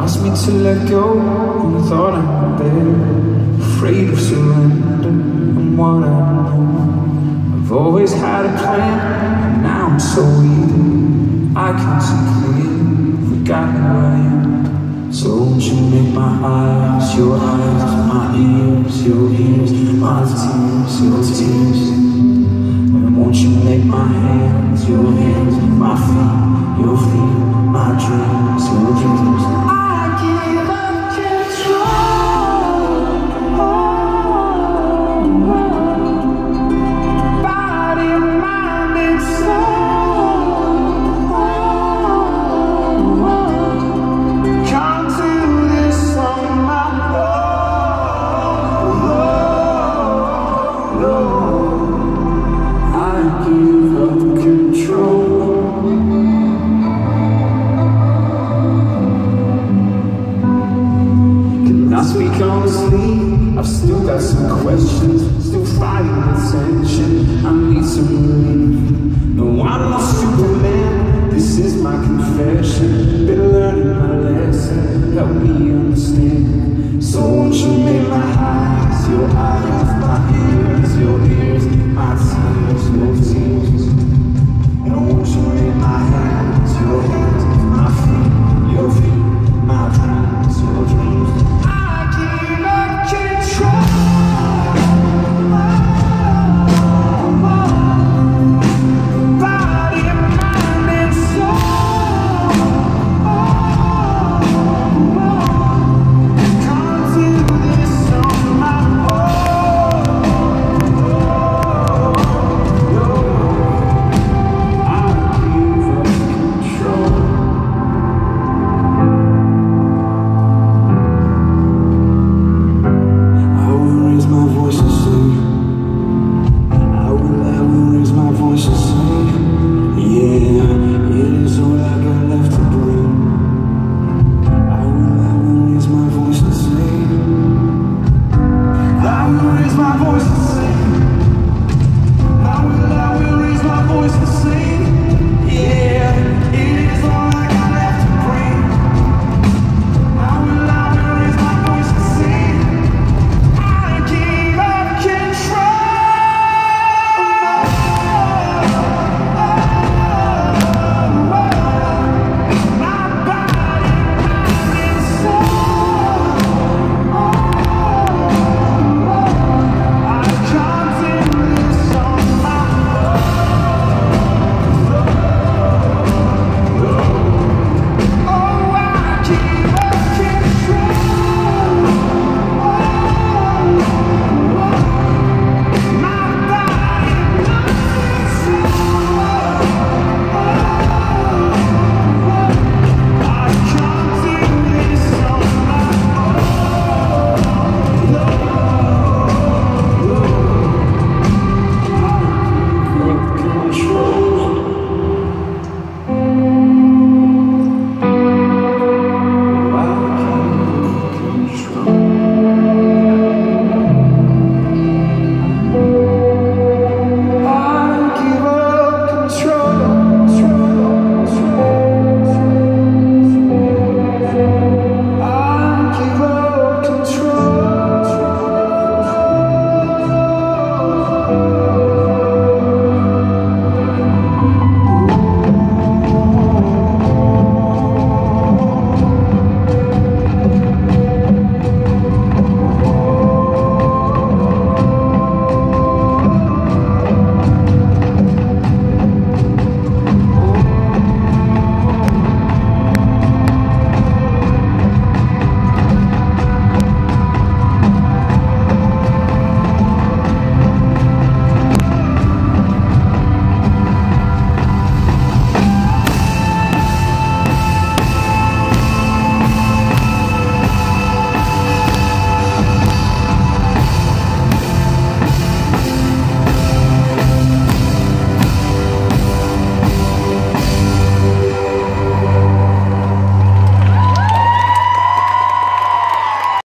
asked me to let go, and I thought I'm there, afraid of surrender and what I know. I've always had a plan, and now I'm so weak. I can't see clear, forgot who I am. So won't you make my eyes, your eyes, my ears, your ears, my tears, your tears. And won't you make my hands, your hands, my feet, your feet, my dreams.